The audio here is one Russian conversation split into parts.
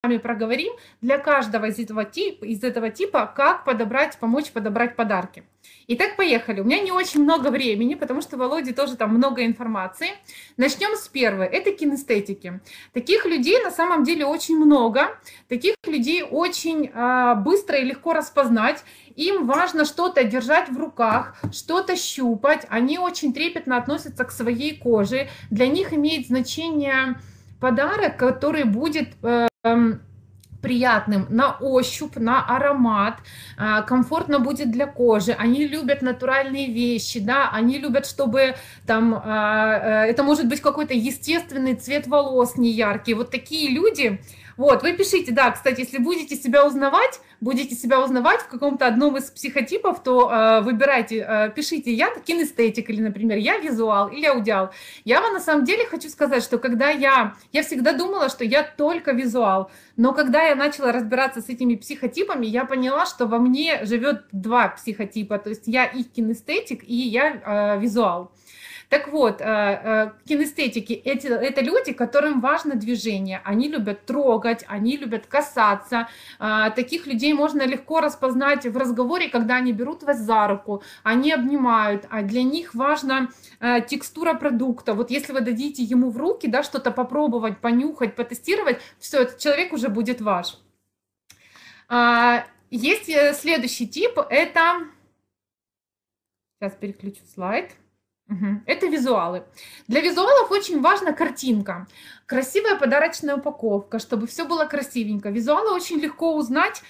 вами проговорим для каждого из этого типа, как подобрать, помочь подобрать подарки. Итак, поехали. У меня не очень много времени, потому что Володе тоже там много информации. Начнем с первой. Это кинестетики. Таких людей на самом деле очень много. Таких людей очень быстро и легко распознать. Им важно что-то держать в руках, что-то щупать. Они очень трепетно относятся к своей коже. Для них имеет значение подарок, который будет приятным на ощупь, на аромат, комфортно будет для кожи. Они любят натуральные вещи, да, они любят, чтобы там, это может быть какой-то естественный цвет волос, не яркий. Вот такие люди. Вот, вы пишите, да, кстати, если будете себя узнавать в каком-то одном из психотипов, то выбирайте, пишите, я кинестетик, или, например, я визуал, или аудиал. Я вам на самом деле хочу сказать, что когда я всегда думала, что я только визуал, но когда я начала разбираться с этими психотипами, я поняла, что во мне живет два психотипа, то есть я и кинестетик, и я визуал. Так вот, кинестетики – это люди, которым важно движение. Они любят трогать, они любят касаться. Таких людей можно легко распознать в разговоре, когда они берут вас за руку, они обнимают, а для них важна текстура продукта. Вот если вы дадите ему в руки, да, что-то попробовать, понюхать, потестировать, все, этот человек уже будет ваш. Есть следующий тип, это… Сейчас переключу слайд. Это визуалы. Для визуалов очень важна картинка, красивая подарочная упаковка, чтобы все было красивенько. Визуала очень легко узнать,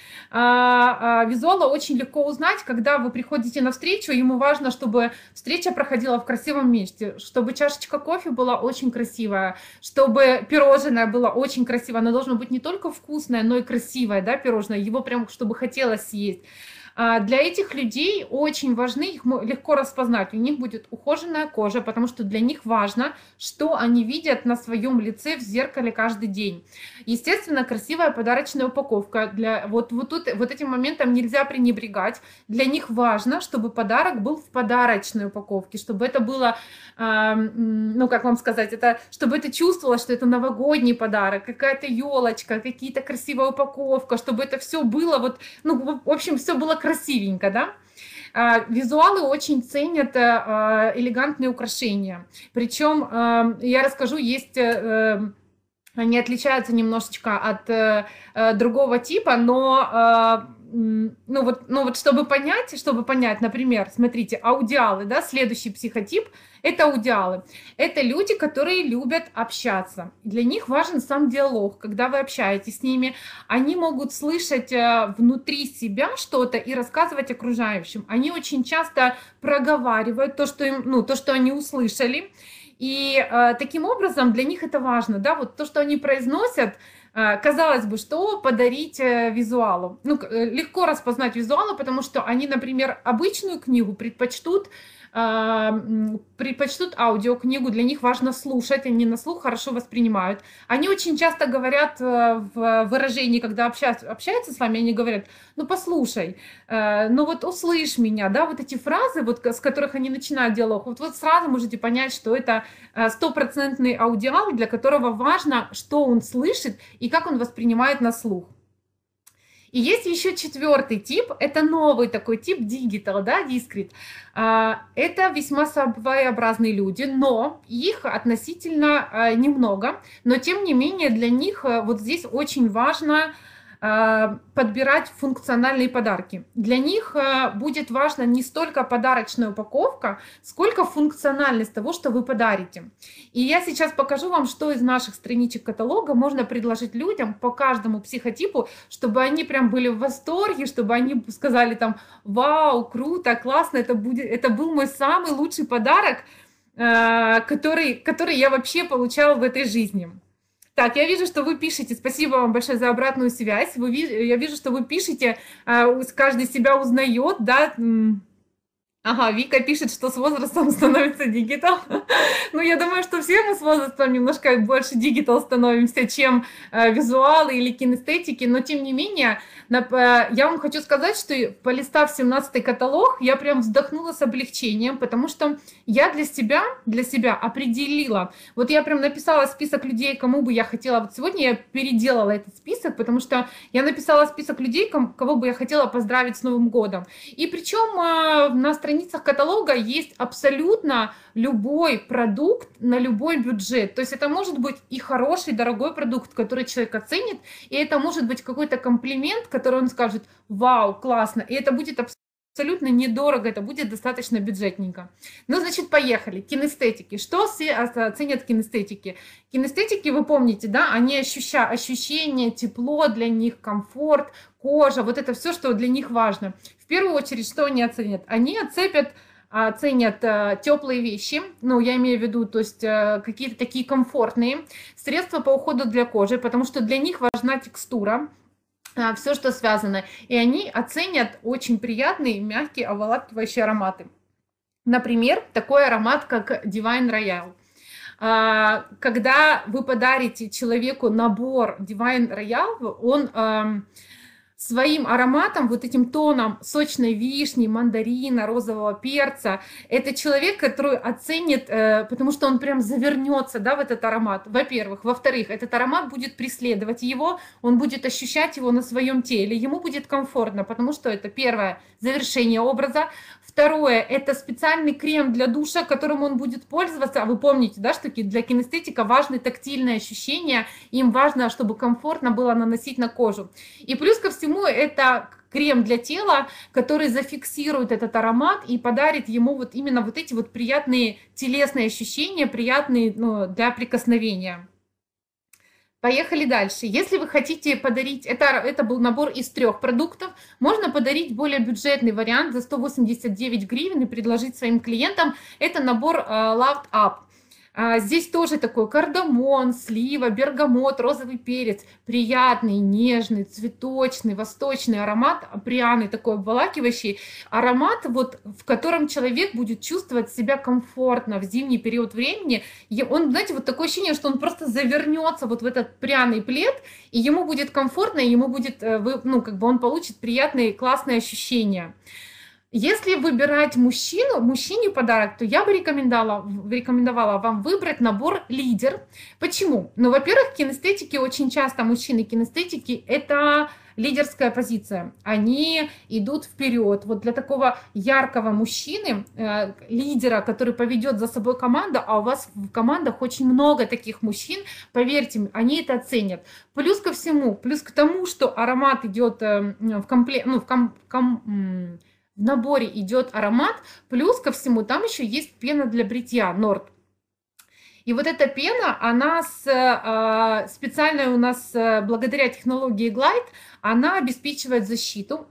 когда вы приходите на встречу, ему важно, чтобы встреча проходила в красивом месте, чтобы чашечка кофе была очень красивая, чтобы пирожное было очень красивое. Оно должно быть не только вкусное, но и красивое, да, пирожное, его прям чтобы хотелось съесть. Для этих людей очень важны, их легко распознать. У них будет ухоженная кожа, потому что для них важно, что они видят на своем лице в зеркале каждый день. Естественно, красивая подарочная упаковка. Вот этим моментом нельзя пренебрегать. Для них важно, чтобы подарок был в подарочной упаковке, чтобы это было, ну как вам сказать, чтобы это чувствовалось, что это новогодний подарок, какая-то елочка, какие-то красивая упаковка, чтобы это все было в общем, все было красивенько, да? Визуалы очень ценят элегантные украшения. Причем, я расскажу, они отличаются немножечко от другого типа, но чтобы понять, например, смотрите, аудиалы, да, следующий психотип – это аудиалы. Это люди, которые любят общаться. Для них важен сам диалог. Когда вы общаетесь с ними, они могут слышать внутри себя что-то и рассказывать окружающим. Они очень часто проговаривают то, что они услышали. И таким образом для них это важно, да, вот то, что они произносят, казалось бы, что подарить визуалу. Легко распознать визуалу, потому что они, например, обычную книгу предпочтут аудиокнигу, для них важно слушать, они на слух хорошо воспринимают. Они очень часто говорят в выражении, когда общаются с вами, они говорят, ну послушай, ну вот услышь меня, да, вот эти фразы, вот с которых они начинают диалог, вот сразу можете понять, что это стопроцентный аудиал, для которого важно, что он слышит и как он воспринимает на слух. И есть еще четвертый тип, это новый такой тип, digital, да, discrete. Это весьма своеобразные люди, но их относительно немного, но тем не менее для них вот здесь очень важно подбирать функциональные подарки. Для них будет важно не столько подарочная упаковка, сколько функциональность того, что вы подарите. И я сейчас покажу вам, что из наших страничек каталога можно предложить людям по каждому психотипу, чтобы они прям были в восторге, чтобы они сказали там: вау, круто, классно, это был мой самый лучший подарок, который я вообще получала в этой жизни. Так, я вижу, что вы пишете. Спасибо вам большое за обратную связь. Я вижу, что вы пишете, каждый себя узнает, да. Ага, Вика пишет, что с возрастом становится дигитал. Ну, я думаю, что все мы с возрастом немножко больше дигитал становимся, чем визуалы или кинестетики, но тем не менее, я вам хочу сказать, что полистав 17-й каталог, я прям вздохнула с облегчением, потому что я для себя определила. Вот я прям написала список людей, кому бы я хотела. Вот сегодня я переделала этот список, потому что я написала список людей, кого бы я хотела поздравить с Новым годом. И причем на страницах каталога есть абсолютно любой продукт на любой бюджет. То есть это может быть и хороший, дорогой продукт, который человек оценит, и это может быть какой-то комплимент, который он скажет: вау, классно, и это будет абсолютно недорого, это будет достаточно бюджетненько. Ну, значит, поехали. Кинестетики. Что все оценят кинестетики? Кинестетики, вы помните, да, они ощущение, тепло для них, комфорт, кожа, вот это все, что для них важно. В первую очередь, что они оценят? Они оценят теплые вещи, ну, я имею в виду, то есть какие-то такие комфортные средства по уходу для кожи, потому что для них важна текстура, все, что связано. И они оценят очень приятные, мягкие, обволакивающие ароматы. Например, такой аромат, как Divine Royale. Когда вы подарите человеку набор Divine Royale, он своим ароматом, вот этим тоном сочной вишни, мандарина, розового перца, это человек, который оценит, потому что он прям завернется, да, в этот аромат, во-первых. Во-вторых, этот аромат будет преследовать его, он будет ощущать его на своем теле, ему будет комфортно, потому что это первое, завершение образа. Второе, это специальный крем для душа, которым он будет пользоваться. А вы помните, да, что для кинестетика важны тактильные ощущения, им важно, чтобы комфортно было наносить на кожу. И плюс ко всему, это крем для тела, который зафиксирует этот аромат и подарит ему вот именно вот эти вот приятные телесные ощущения, приятные, ну, для прикосновения. Поехали дальше. Если вы хотите подарить, это был набор из 3 продуктов, можно подарить более бюджетный вариант за 189 гривен и предложить своим клиентам. Это набор Loved Up. Здесь тоже такой кардамон, слива, бергамот, розовый перец. Приятный, нежный, цветочный, восточный аромат, пряный, такой обволакивающий. Аромат, вот, в котором человек будет чувствовать себя комфортно в зимний период времени. И он, знаете, вот такое ощущение, что он просто завернется вот в этот пряный плед, и ему будет комфортно, и ему будет, ну, как бы он получит приятные, классные ощущения. Если выбирать мужчине подарок, то я бы рекомендовала вам выбрать набор «Лидер». Почему? Ну, во-первых, кинестетики, очень часто мужчины кинестетики – это лидерская позиция. Они идут вперед. Вот для такого яркого мужчины, лидера, который поведет за собой команду, а у вас в командах очень много таких мужчин, поверьте, они это оценят. Плюс ко всему, плюс к тому, что аромат идет в комплект, ну, в наборе идет аромат, плюс ко всему там еще есть пена для бритья Nord. И вот эта пена, она специальная у нас благодаря технологии Glide, она обеспечивает защиту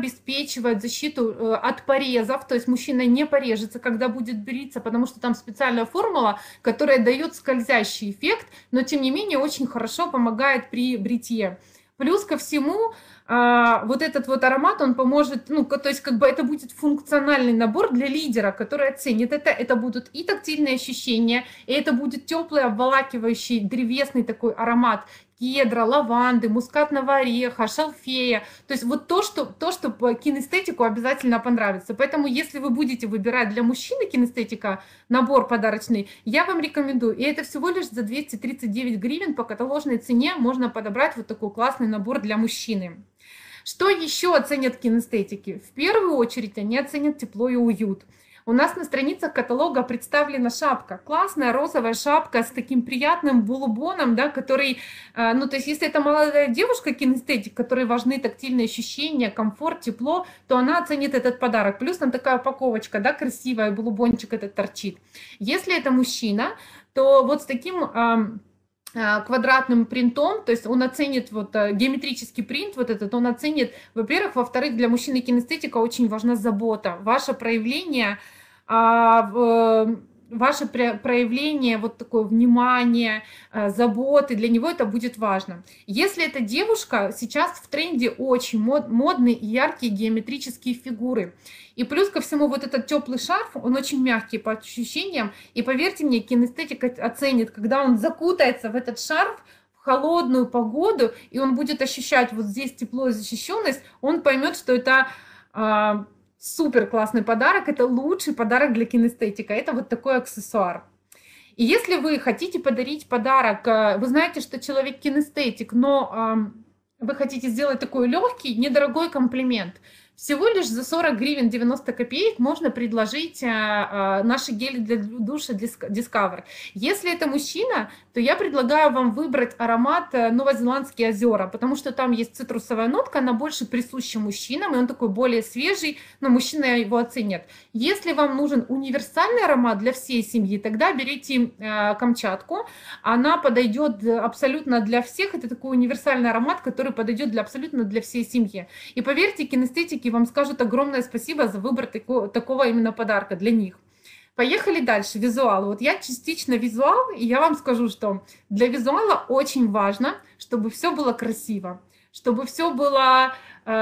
от порезов, то есть мужчина не порежется, когда будет бриться, потому что там специальная формула, которая дает скользящий эффект, но тем не менее очень хорошо помогает при бритье. Плюс ко всему, вот этот вот аромат, он поможет, ну, то есть как бы это будет функциональный набор для лидера, который оценит это будут и тактильные ощущения, и это будет теплый, обволакивающий, древесный такой аромат кедра, лаванды, мускатного ореха, шалфея. То есть вот то, что по кинестетику обязательно понравится. Поэтому если вы будете выбирать для мужчины кинестетика набор подарочный, я вам рекомендую. И это всего лишь за 239 гривен по каталожной цене можно подобрать вот такой классный набор для мужчины. Что еще оценят кинестетики? В первую очередь они оценят тепло и уют. У нас на страницах каталога представлена шапка. Классная розовая шапка с таким приятным булбоном, да, который, ну, то есть если это молодая девушка кинестетик, которой важны тактильные ощущения, комфорт, тепло, то она оценит этот подарок. Плюс там такая упаковочка, да, красивая, булбончик этот торчит. Если это мужчина, то вот с таким квадратным принтом, то есть он оценит вот геометрический принт, вот этот он оценит, во-первых, во-вторых, для мужчины кинестетика очень важна забота, ваше проявление ваше проявление вот такое внимание, заботы, для него это будет важно. Если эта девушка, сейчас в тренде очень модные и яркие геометрические фигуры. И плюс ко всему вот этот теплый шарф, он очень мягкий по ощущениям. И поверьте мне, кинестетик оценит, когда он закутается в этот шарф, в холодную погоду, и он будет ощущать вот здесь тепло и защищенность, он поймет, что это супер классный подарок, это лучший подарок для кинестетика, это вот такой аксессуар. И если вы хотите подарить подарок, вы знаете, что человек кинестетик, но вы хотите сделать такой легкий, недорогой комплимент, всего лишь за 40 гривен 90 копеек можно предложить наши гели для душа Discover. Если это мужчина, то я предлагаю вам выбрать аромат Новозеландские озера, потому что там есть цитрусовая нотка, она больше присуща мужчинам, и он такой более свежий, но мужчины его оценят. Если вам нужен универсальный аромат для всей семьи, тогда берите Камчатку, она подойдет абсолютно для всех, это такой универсальный аромат, который подойдет абсолютно для всей семьи. И поверьте, кинестетики вам скажут огромное спасибо за выбор такого именно подарка для них. Поехали дальше. Визуал. Вот я частично визуал, и я вам скажу, что для визуала очень важно, чтобы все было красиво, чтобы все было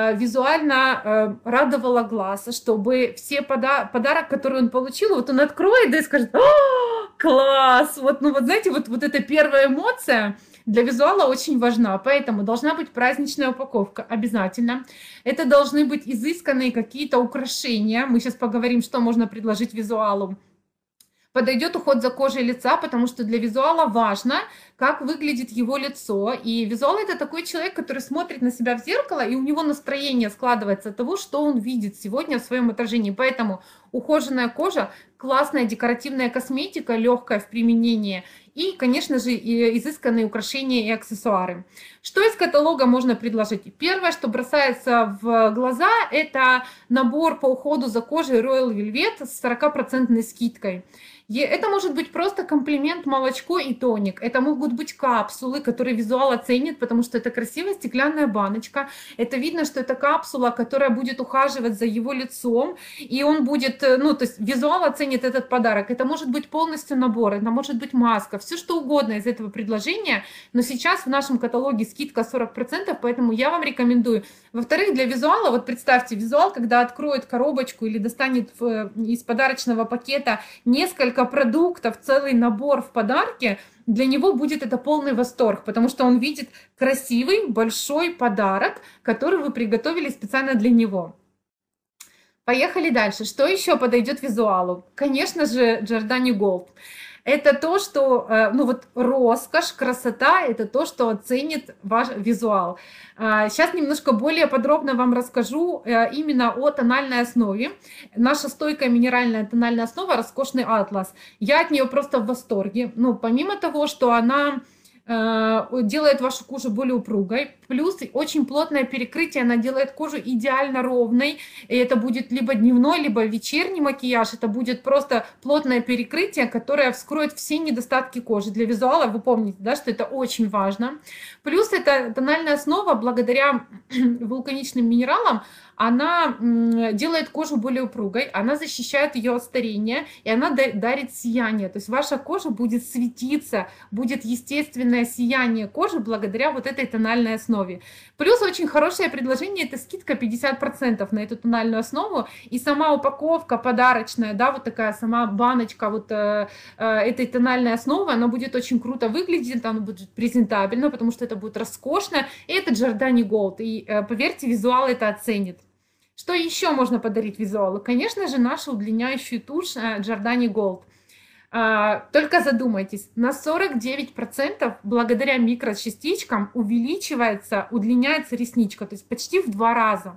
визуально радовало глаз, чтобы все подарок, который он получил, вот он откроет, да, и скажет: «О, класс!» Вот, ну вот знаете, вот эта первая эмоция для визуала очень важна, поэтому должна быть праздничная упаковка обязательно. Это должны быть изысканные какие-то украшения. Мы сейчас поговорим, что можно предложить визуалу. Подойдет уход за кожей лица, потому что для визуала важно, как выглядит его лицо. И визуал — это такой человек, который смотрит на себя в зеркало, и у него настроение складывается от того, что он видит сегодня в своем отражении. Поэтому ухоженная кожа, классная декоративная косметика, легкая в применении, и, конечно же, изысканные украшения и аксессуары. Что из каталога можно предложить? Первое, что бросается в глаза, это набор по уходу за кожей Royal Velvet с 40% скидкой. Это может быть просто комплимент, молочко и тоник. Это могут быть капсулы, которые визуал оценит, потому что это красивая стеклянная баночка. Это видно, что это капсула, которая будет ухаживать за его лицом, и он будет, ну, то есть визуал оценит этот подарок. Это может быть полностью набор, это может быть маска, все что угодно из этого предложения. Но сейчас в нашем каталоге скидка 40%, поэтому я вам рекомендую. Во-вторых, для визуала, вот представьте, визуал, когда откроет коробочку или достанет из подарочного пакета несколько продуктов, целый набор в подарке, для него будет это полный восторг, потому что он видит красивый большой подарок, который вы приготовили специально для него. Поехали дальше. Что еще подойдет визуалу? Конечно же, Giordani Gold. Это то, что, ну вот роскошь, красота, это то, что оценит ваш визуал. Сейчас немножко более подробно вам расскажу именно о тональной основе. Наша стойкая минеральная тональная основа «Роскошный атлас». Я от нее просто в восторге. Ну, помимо того, что она делает вашу кожу более упругой. Плюс очень плотное перекрытие, она делает кожу идеально ровной. И это будет либо дневной, либо вечерний макияж. Это будет просто плотное перекрытие, которое вскроет все недостатки кожи. Для визуала вы помните, да, что это очень важно. Плюс эта тональная основа, благодаря вулканичным минералам, она делает кожу более упругой, она защищает ее от старения, и она дарит сияние. То есть ваша кожа будет светиться, будет естественное сияние кожи благодаря вот этой тональной основе. Плюс очень хорошее предложение — это скидка 50% на эту тональную основу, и сама упаковка подарочная, да, вот такая сама баночка вот этой тональной основы, она будет очень круто выглядеть, она будет презентабельно, потому что это будет роскошно, и это Giordani Gold, и поверьте, визуал это оценит. Что еще можно подарить визуалу? Конечно же, нашу удлиняющую тушь Giordani Gold. Только задумайтесь, на 49% благодаря микрочастичкам удлиняется ресничка, то есть почти в 2 раза.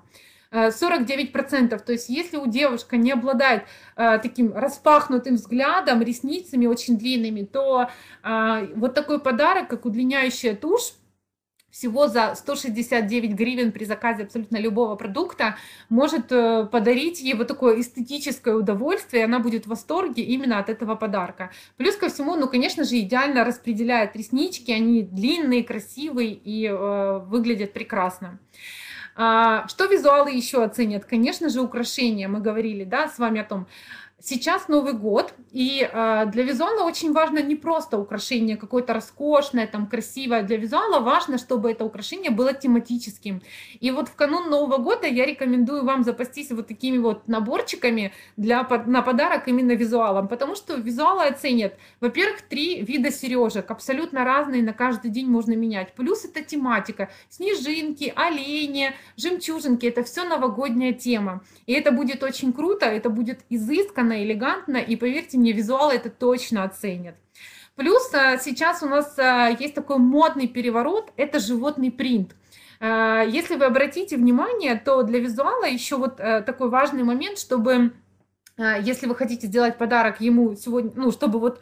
49%, то есть если у девушки не обладает таким распахнутым взглядом, ресницами очень длинными, то вот такой подарок, как удлиняющая тушь, всего за 169 гривен при заказе абсолютно любого продукта может подарить ей вот такое эстетическое удовольствие, и она будет в восторге именно от этого подарка. Плюс ко всему, ну, конечно же, идеально распределяет реснички, они длинные, красивые и выглядят прекрасно. Что визуалы еще оценят? Конечно же, украшения. Мы говорили, да, с вами о том. Сейчас Новый год, и для визуала очень важно не просто украшение какое-то роскошное, там, красивое. Для визуала важно, чтобы это украшение было тематическим. И вот в канун Нового года я рекомендую вам запастись вот такими вот наборчиками на подарок именно визуалам, потому что визуалы оценят, во-первых, 3 вида сережек, абсолютно разные, на каждый день можно менять. Плюс это тематика, снежинки, олени, жемчужинки, это все новогодняя тема. И это будет очень круто, это будет изысканно, элегантно, и поверьте мне, визуалы это точно оценят. Плюс сейчас у нас есть такой модный переворот, это животный принт. Если вы обратите внимание, то для визуала еще вот такой важный момент, чтобы, если вы хотите сделать подарок ему сегодня, ну, чтобы вот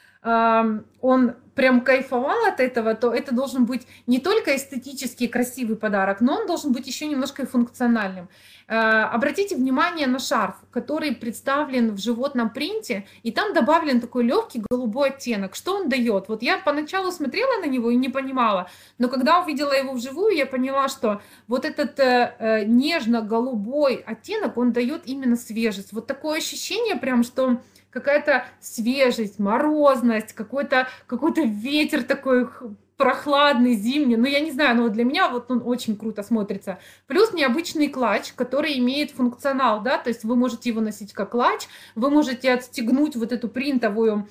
он прям кайфовал от этого, то это должен быть не только эстетически красивый подарок, но он должен быть еще немножко и функциональным. Обратите внимание на шарф, который представлен в животном принте, и там добавлен такой легкий голубой оттенок. Что он дает? Вот я поначалу смотрела на него и не понимала, но когда увидела его вживую, я поняла, что вот этот нежно-голубой оттенок, он дает именно свежесть. Вот такое ощущение прям, что какая-то свежесть, морозность, какой-то ветер такой прохладный, зимний. Ну, я не знаю, но вот для меня вот он очень круто смотрится. Плюс необычный клатч, который имеет функционал, да, то есть вы можете его носить как клатч, вы можете отстегнуть вот эту принтовую,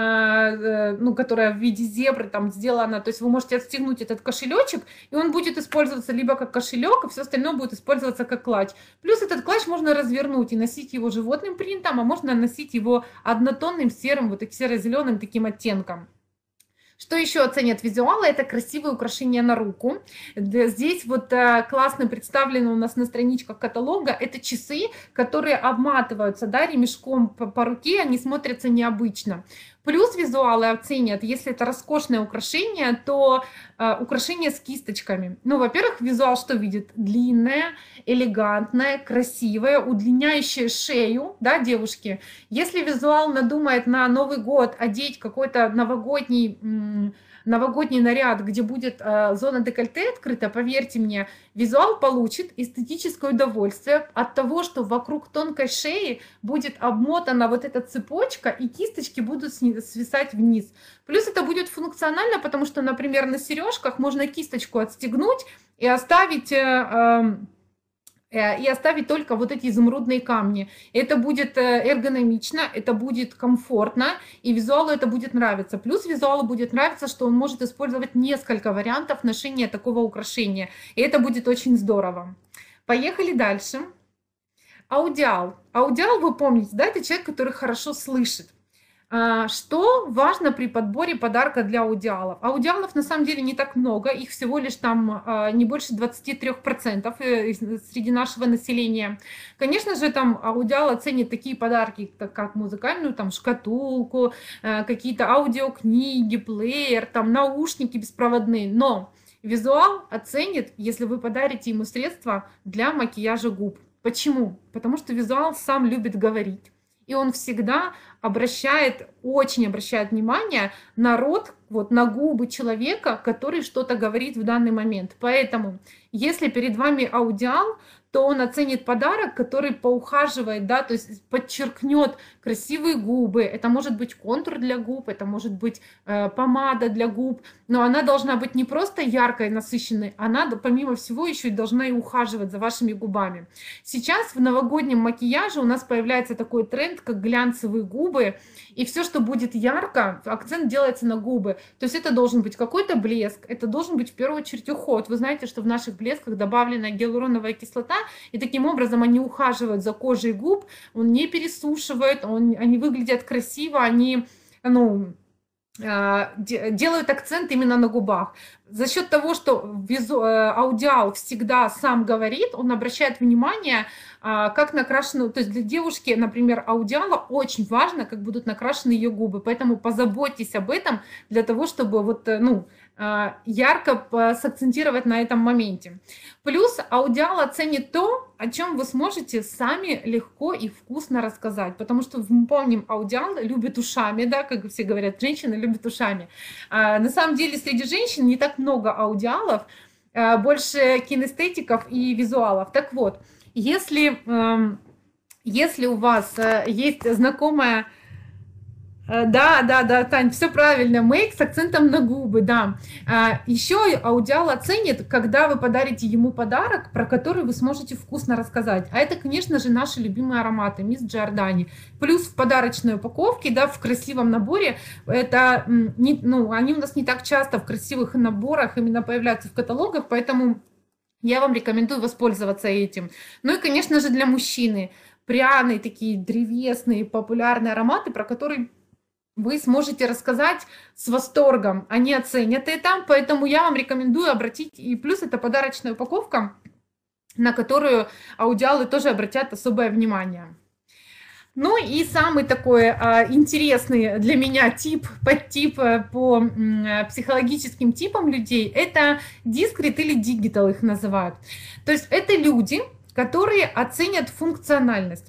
ну, которая в виде зебры там сделана, то есть вы можете отстегнуть этот кошелечек, и он будет использоваться либо как кошелек, а все остальное будет использоваться как клатч. Плюс этот клатч можно развернуть и носить его животным принтом, а можно носить его однотонным серым, вот серо-зеленым таким оттенком. Что еще оценят визуалы? Это красивые украшения на руку. Здесь вот классно представлено у нас на страничках каталога. Это часы, которые обматываются, да, ремешком по руке, они смотрятся необычно. Плюс визуалы оценят, если это роскошное украшение, то украшение с кисточками. Ну, во-первых, визуал что видит? Длинное, элегантное, красивое, удлиняющее шею, да, девушки. Если визуал надумает на Новый год одеть какой-то новогодний наряд, где будет зона декольте открыта, поверьте мне, визуал получит эстетическое удовольствие от того, что вокруг тонкой шеи будет обмотана вот эта цепочка, и кисточки будут свисать вниз. Плюс это будет функционально, потому что, например, на сережках можно кисточку отстегнуть и оставить только вот эти изумрудные камни. Это будет эргономично, это будет комфортно, и визуалу это будет нравиться. Плюс визуалу будет нравиться, что он может использовать несколько вариантов ношения такого украшения, и это будет очень здорово. Поехали дальше. Аудиал. Аудиал, вы помните, да, это человек, который хорошо слышит. Что важно при подборе подарка для аудиалов? Аудиалов на самом деле не так много, их всего лишь там не больше 23% среди нашего населения. Конечно же, там аудиал оценит такие подарки, как музыкальную там шкатулку, какие-то аудиокниги, плеер, там наушники беспроводные, но визуал оценит, если вы подарите ему средства для макияжа губ. Почему? Потому что визуал сам любит говорить. И он всегда очень обращает внимание на рот, вот, на губы человека, который что-то говорит в данный момент. Поэтому, если перед вами аудиал, то он оценит подарок, который поухаживает, да, то есть подчеркнет красивые губы. Это может быть контур для губ, это может быть помада для губ, но она должна быть не просто яркой, насыщенной, она, помимо всего, еще и должна и ухаживать за вашими губами. Сейчас в новогоднем макияже у нас появляется такой тренд, как глянцевые губы, и все, что будет ярко, акцент делается на губы. То есть это должен быть какой-то блеск, это должен быть в первую очередь уход. Вы знаете, что в наших блесках добавлена гиалуроновая кислота, и таким образом они ухаживают за кожей губ, он не пересушивает, они выглядят красиво, они, ну, делают акцент именно на губах. За счет того, что аудиал всегда сам говорит, он обращает внимание, как накрашены, то есть для девушки, например, аудиала очень важно, как будут накрашены ее губы, поэтому позаботьтесь об этом для того, чтобы вот, ну, ярко сакцентировать на этом моменте. Плюс аудиал оценит то, о чем вы сможете сами легко и вкусно рассказать, потому что мы помним, аудиал любит ушами, да, как все говорят, женщины любят ушами. На самом деле среди женщин не так много аудиалов, больше кинестетиков и визуалов. Так вот, если Если у вас есть знакомая. Да, да, да, Тань, все правильно. Мейк с акцентом на губы, да. Еще аудиал оценит, когда вы подарите ему подарок, про который вы сможете вкусно рассказать. А это, конечно же, наши любимые ароматы Мисс Джордани. Плюс в подарочной упаковке, да, в красивом наборе. Это, ну, они у нас не так часто в красивых наборах именно появляются в каталогах, поэтому я вам рекомендую воспользоваться этим. Ну и, конечно же, для мужчины пряные такие древесные популярные ароматы, про которые вы сможете рассказать с восторгом. Они оценят это, поэтому я вам рекомендую обратить. И плюс это подарочная упаковка, на которую аудиалы тоже обратят особое внимание. Ну и самый такой интересный для меня подтип по психологическим типам людей, это дискрет или дигитал их называют. То есть это люди, которые оценят функциональность.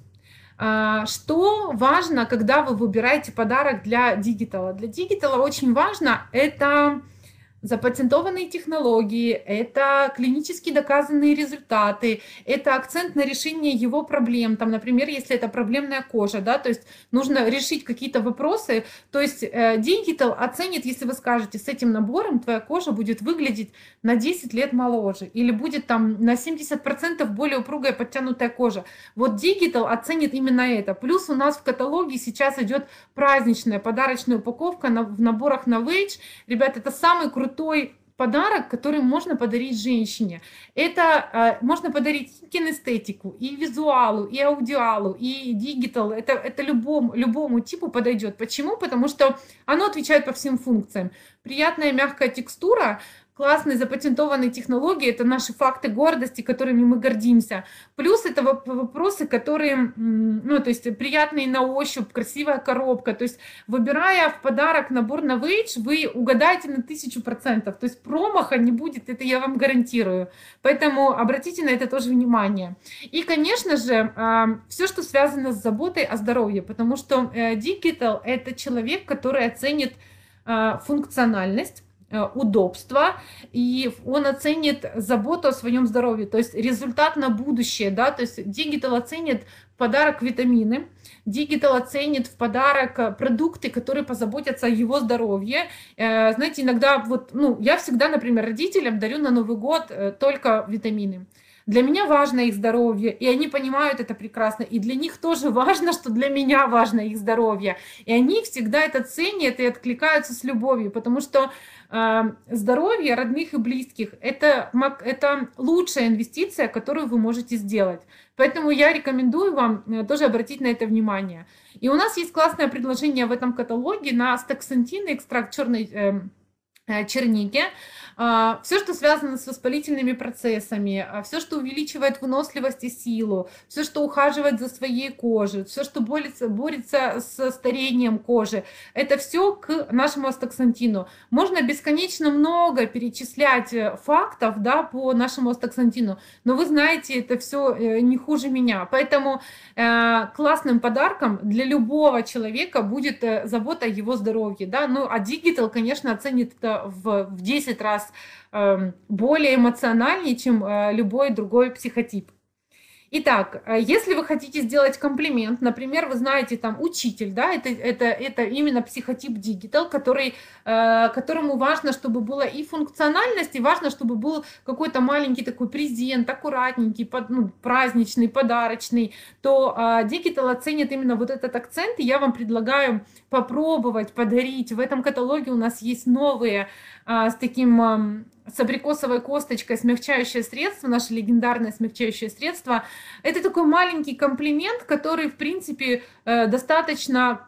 Что важно, когда вы выбираете подарок для дигитала? Для дигитала очень важно это запатентованные технологии, это клинически доказанные результаты, это акцент на решение его проблем. Там, например, если это проблемная кожа, да, то есть нужно решить какие-то вопросы, то есть Digital оценит, если вы скажете, с этим набором твоя кожа будет выглядеть на 10 лет моложе, или будет там на 70% более упругая подтянутая кожа. Вот Digital оценит именно это. Плюс у нас в каталоге сейчас идет праздничная подарочная упаковка в наборах Novage. Ребята, это самый крутой подарок, который можно подарить женщине. Это можно подарить и кинестетику, и визуалу, и аудиалу, и дигитал. Это любому типу подойдет. Почему? Потому что оно отвечает по всем функциям. Приятная мягкая текстура, классные запатентованные технологии, это наши факты гордости, которыми мы гордимся. Плюс это вопросы, которые, ну, то есть приятные на ощупь, красивая коробка. То есть выбирая в подарок набор Novage, вы угадаете на 1000%. То есть промаха не будет, это я вам гарантирую. Поэтому обратите на это тоже внимание. И, конечно же, все, что связано с заботой о здоровье, потому что Digital – это человек, который оценит функциональность, удобства, и он оценит заботу о своем здоровье, то есть результат на будущее, да, то есть Digital оценит в подарок витамины, Digital оценит в подарок продукты, которые позаботятся о его здоровье. Знаете, иногда вот, ну, я всегда, например, родителям дарю на Новый год только витамины. Для меня важно их здоровье, и они понимают это прекрасно. И для них тоже важно, что для меня важно их здоровье. И они всегда это ценят и откликаются с любовью, потому что здоровье родных и близких – это лучшая инвестиция, которую вы можете сделать. Поэтому я рекомендую вам тоже обратить на это внимание. И у нас есть классное предложение в этом каталоге на астаксантин, экстракт черной черники. Все, что связано с воспалительными процессами, все, что увеличивает выносливость и силу, все, что ухаживает за своей кожей, все, что борется с старением кожи, это все к нашему астаксантину. Можно бесконечно много перечислять фактов, да, по нашему астаксантину, но вы знаете, это все не хуже меня. Поэтому классным подарком для любого человека будет забота о его здоровье. Да? Ну, а Digital, конечно, оценит это в 10 раз более эмоциональнее, чем любой другой психотип. Итак, если вы хотите сделать комплимент, например, вы знаете, там, учитель, да, это именно психотип Digital, которому важно, чтобы была и функциональность, и важно, чтобы был какой-то маленький такой презент, аккуратненький, праздничный, подарочный, то Digital оценит именно вот этот акцент, и я вам предлагаю попробовать подарить. В этом каталоге у нас есть новые с таким с абрикосовой косточкой смягчающее средство, наше легендарное смягчающее средство. Это такой маленький комплимент, который, в принципе, достаточно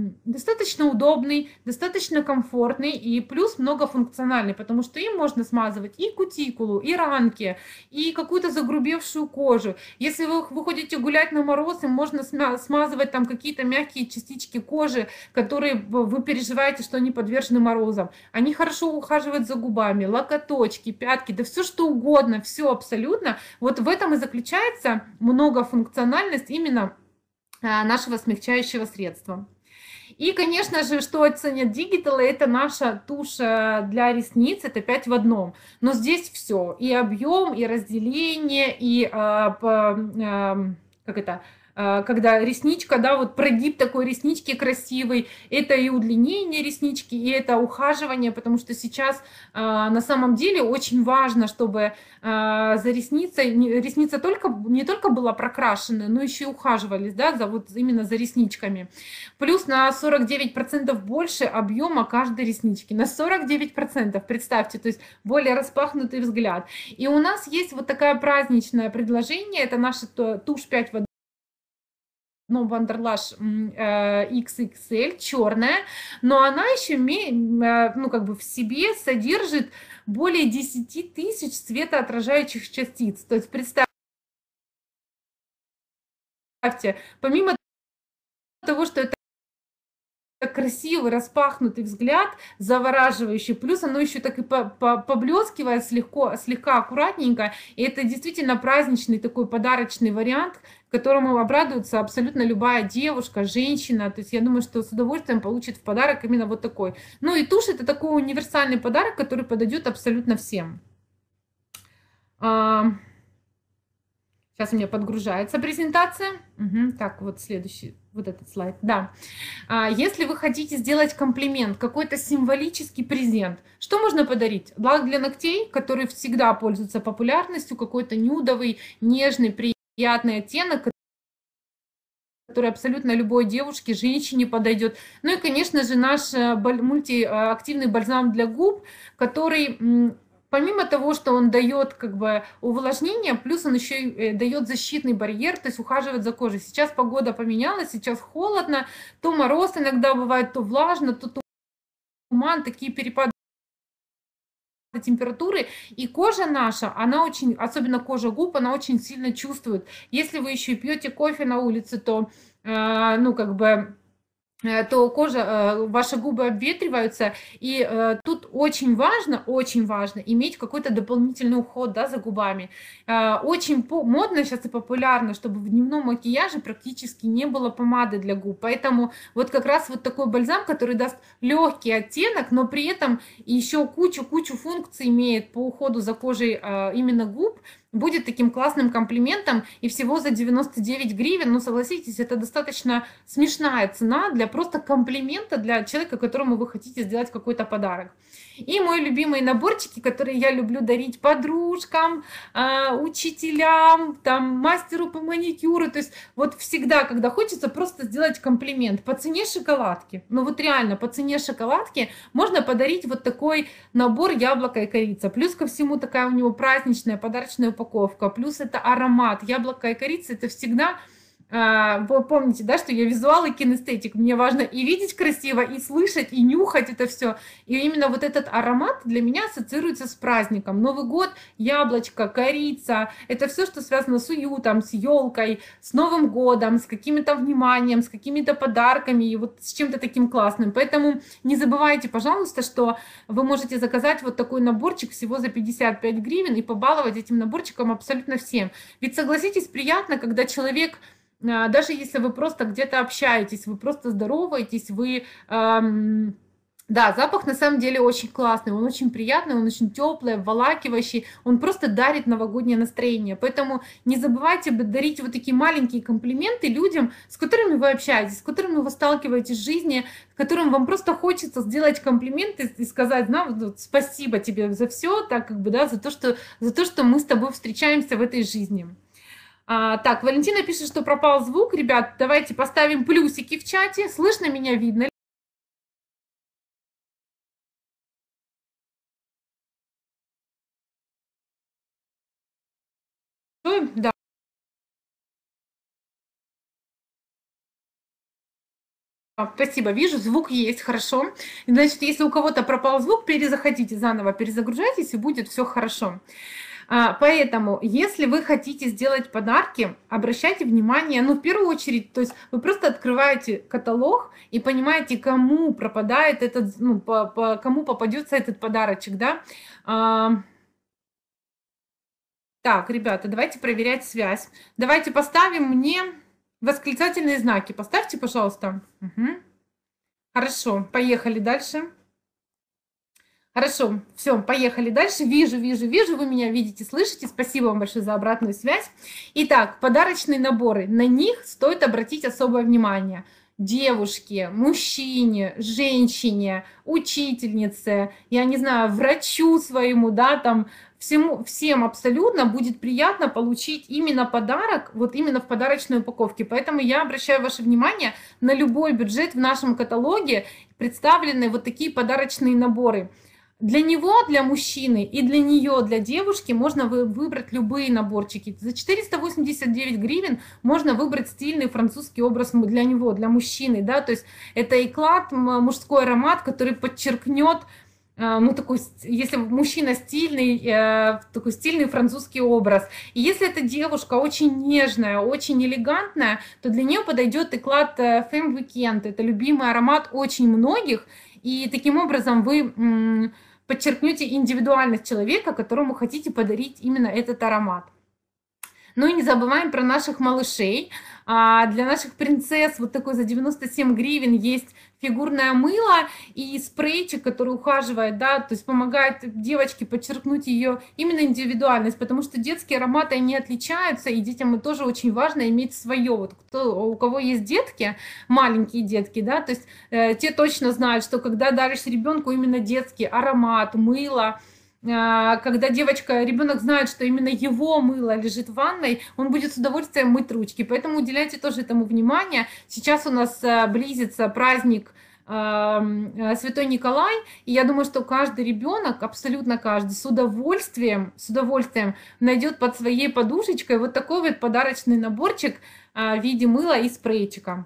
удобный, достаточно комфортный и плюс многофункциональный, потому что им можно смазывать и кутикулу, и ранки, и какую-то загрубевшую кожу. Если вы выходите гулять на мороз, им можно смазывать там какие-то мягкие частички кожи, которые вы переживаете, что они подвержены морозам. Они хорошо ухаживают за губами, локоточки, пятки, да все что угодно, все абсолютно. Вот в этом и заключается многофункциональность именно нашего смягчающего средства. И, конечно же, что оценят Digital, это наша тушь для ресниц, это 5 в одном. Но здесь все, и объем, и разделение, и когда ресничка, да, вот прогиб такой реснички красивый, это и удлинение реснички, и это ухаживание, потому что сейчас на самом деле очень важно, чтобы за ресницей, ресница не только была прокрашена, но еще и ухаживались, да, вот именно за ресничками. Плюс на 49% больше объема каждой реснички, на 49%, представьте, то есть более распахнутый взгляд. И у нас есть вот такое праздничное предложение, это наша тушь 5 в Вандерлаш XXL, черная, но она еще ну, как бы в себе содержит более 10 тысяч светоотражающих частиц. То есть представьте, помимо того, что это красивый распахнутый взгляд, завораживающий, плюс оно еще так и поблескивает слегка аккуратненько, и это действительно праздничный такой подарочный вариант, которому обрадуется абсолютно любая девушка, женщина, то есть я думаю, что с удовольствием получит в подарок именно вот такой. Ну и тушь — это такой универсальный подарок, который подойдет абсолютно всем. Сейчас у меня подгружается презентация. Угу. Так, вот следующий, вот этот слайд. Да. Если вы хотите сделать комплимент, какой-то символический презент, что можно подарить? Лак для ногтей, который всегда пользуется популярностью, какой-то нюдовый, нежный, приятный оттенок, который абсолютно любой девушке, женщине подойдет. Ну и, конечно же, наш мультиактивный бальзам для губ, который... Помимо того, что он дает как бы увлажнение, плюс он еще и дает защитный барьер, то есть ухаживает за кожей. Сейчас погода поменялась, сейчас холодно, то мороз иногда бывает, то влажно, то туман, такие перепады температуры, и кожа наша, она очень, особенно кожа губ, она очень сильно чувствует. Если вы еще и пьете кофе на улице, то, ну, как бы... то кожа, ваши губы обветриваются, и тут очень важно иметь какой-то дополнительный уход, да, за губами. Очень модно сейчас и популярно, чтобы в дневном макияже практически не было помады для губ, поэтому вот как раз вот такой бальзам, который даст легкий оттенок, но при этом еще кучу функций имеет по уходу за кожей именно губ, будет таким классным комплиментом, и всего за 99 гривен, ну согласитесь, это достаточно смешная цена для просто комплимента для человека, которому вы хотите сделать какой-то подарок. И мои любимые наборчики, которые я люблю дарить подружкам, учителям, там, мастеру по маникюру, то есть вот всегда, когда хочется просто сделать комплимент по цене шоколадки, ну вот реально по цене шоколадки можно подарить вот такой набор яблоко и корица, плюс ко всему такая у него праздничная подарочная упаковка, плюс это аромат, яблоко и корица, это всегда... Вы помните, да, что я визуал и кинестетик, мне важно и видеть красиво, и слышать, и нюхать это все. И именно вот этот аромат для меня ассоциируется с праздником. Новый год, яблочко, корица, это все, что связано с уютом, с елкой, с Новым годом, с каким-то вниманием, с какими-то подарками, и вот с чем-то таким классным. Поэтому не забывайте, пожалуйста, что вы можете заказать вот такой наборчик всего за 55 гривен и побаловать этим наборчиком абсолютно всем. Ведь согласитесь, приятно, когда человек... Даже если вы просто где-то общаетесь, вы просто здороваетесь, вы... Да, запах на самом деле очень классный, он очень приятный, он очень теплый, обволакивающий, он просто дарит новогоднее настроение. Поэтому не забывайте дарить вот такие маленькие комплименты людям, с которыми вы общаетесь, с которыми вы сталкиваетесь в жизни, которым вам просто хочется сделать комплименты и сказать, ну, спасибо тебе за все, так как бы, да, за то, что мы с тобой встречаемся в этой жизни. Так, Валентина пишет, что пропал звук. Ребят, давайте поставим плюсики в чате. Слышно меня, видно? Да. Спасибо, вижу, звук есть, хорошо. Значит, если у кого-то пропал звук, перезаходите заново, перезагружайтесь, и будет все хорошо. Поэтому, если вы хотите сделать подарки, обращайте внимание, ну, в первую очередь, то есть вы просто открываете каталог и понимаете, кому пропадает этот, ну, кому попадется этот подарочек, да. Так, ребята, давайте проверять связь. Давайте поставим мне восклицательные знаки. Поставьте, пожалуйста. Угу. Хорошо, поехали дальше. Хорошо, все, поехали дальше. Вижу, вы меня видите, слышите. Спасибо вам большое за обратную связь. Итак, подарочные наборы. На них стоит обратить особое внимание. Девушке, мужчине, женщине, учительнице, я не знаю, врачу своему, да, там, всем абсолютно будет приятно получить именно подарок, вот именно в подарочной упаковке. Поэтому я обращаю ваше внимание на любой бюджет в нашем каталоге, представлены вот такие подарочные наборы. Для него, для мужчины, и для нее, для девушки можно выбрать любые наборчики. За 489 гривен можно выбрать стильный французский образ для него, для мужчины. Да? То есть это эклад, мужской аромат, который подчеркнет, ну, такой, если мужчина стильный, такой стильный французский образ. И если эта девушка очень нежная, очень элегантная, то для нее подойдет эклад Femme Weekend. Это любимый аромат очень многих. И таким образом вы подчеркнете индивидуальность человека, которому хотите подарить именно этот аромат. Ну и не забываем про наших малышей. Для наших принцесс вот такой за 97 гривен есть фигурное мыло и спрейчик, который ухаживает, да, то есть помогает девочке подчеркнуть ее именно индивидуальность, потому что детские ароматы, они отличаются, и детям тоже очень важно иметь свое. Вот у кого есть детки, маленькие детки, да, то есть те точно знают, что когда даришь ребенку именно детский аромат, мыло, когда ребенок знает, что именно его мыло лежит в ванной, он будет с удовольствием мыть ручки. Поэтому уделяйте тоже этому внимание. Сейчас у нас близится праздник Святой Николай, и я думаю, что каждый ребенок, абсолютно каждый, с удовольствием найдет под своей подушечкой вот такой вот подарочный наборчик в виде мыла и спрейчика.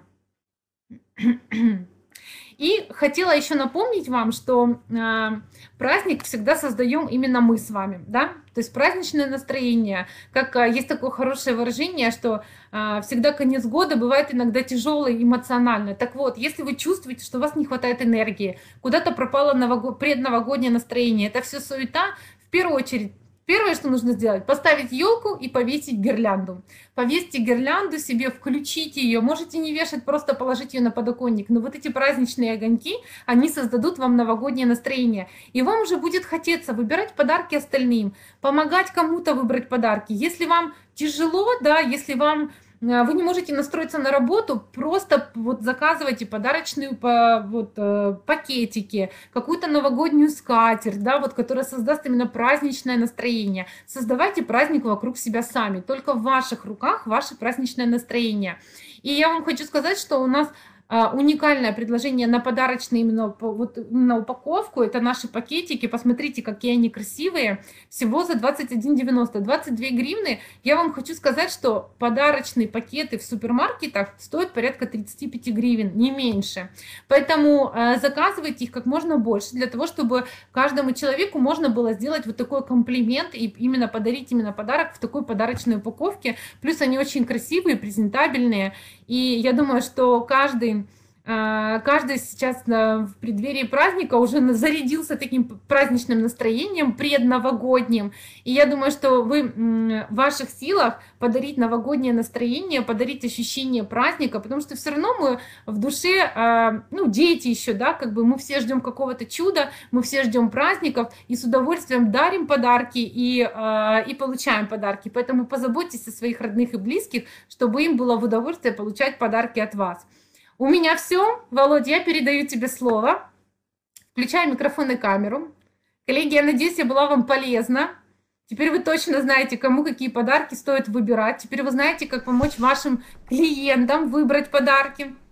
И хотела еще напомнить вам, что праздник всегда создаем именно мы с вами, да? То есть праздничное настроение, как есть такое хорошее выражение, что всегда конец года бывает иногда тяжелый эмоционально. Так вот, если вы чувствуете, что у вас не хватает энергии, куда-то пропало предновогоднее настроение, это все суета, в первую очередь, первое, что нужно сделать, поставить елку и повесить гирлянду. Повесьте гирлянду себе, включите ее. Можете не вешать, просто положить ее на подоконник. Но вот эти праздничные огоньки, они создадут вам новогоднее настроение. И вам уже будет хотеться выбирать подарки остальным, помогать кому-то выбрать подарки. Если вам тяжело, да, если вы не можете настроиться на работу, просто вот заказывайте подарочные пакетики, какую-то новогоднюю скатерть, да, вот, которая создаст именно праздничное настроение. Создавайте праздник вокруг себя сами. Только в ваших руках ваше праздничное настроение. И я вам хочу сказать, что у нас уникальное предложение на подарочную именно упаковку. Это наши пакетики. Посмотрите, какие они красивые. Всего за 21,90. 22 гривны. Я вам хочу сказать, что подарочные пакеты в супермаркетах стоят порядка 35 гривен, не меньше. Поэтому заказывайте их как можно больше, для того, чтобы каждому человеку можно было сделать вот такой комплимент и именно подарить подарок в такой подарочной упаковке. Плюс они очень красивые, презентабельные. И я думаю, что каждый сейчас в преддверии праздника уже зарядился таким праздничным настроением, предновогодним. И я думаю, что в ваших силах подарить новогоднее настроение, подарить ощущение праздника, потому что все равно мы в душе, дети еще, да, как бы мы все ждем какого-то чуда, мы все ждем праздников и с удовольствием дарим подарки и получаем подарки. Поэтому позаботьтесь о своих родных и близких, чтобы им было в удовольствие получать подарки от вас. У меня все. Володя, я передаю тебе слово. Включаю микрофон и камеру. Коллеги, я надеюсь, я была вам полезна. Теперь вы точно знаете, кому какие подарки стоит выбирать. Теперь вы знаете, как помочь вашим клиентам выбрать подарки.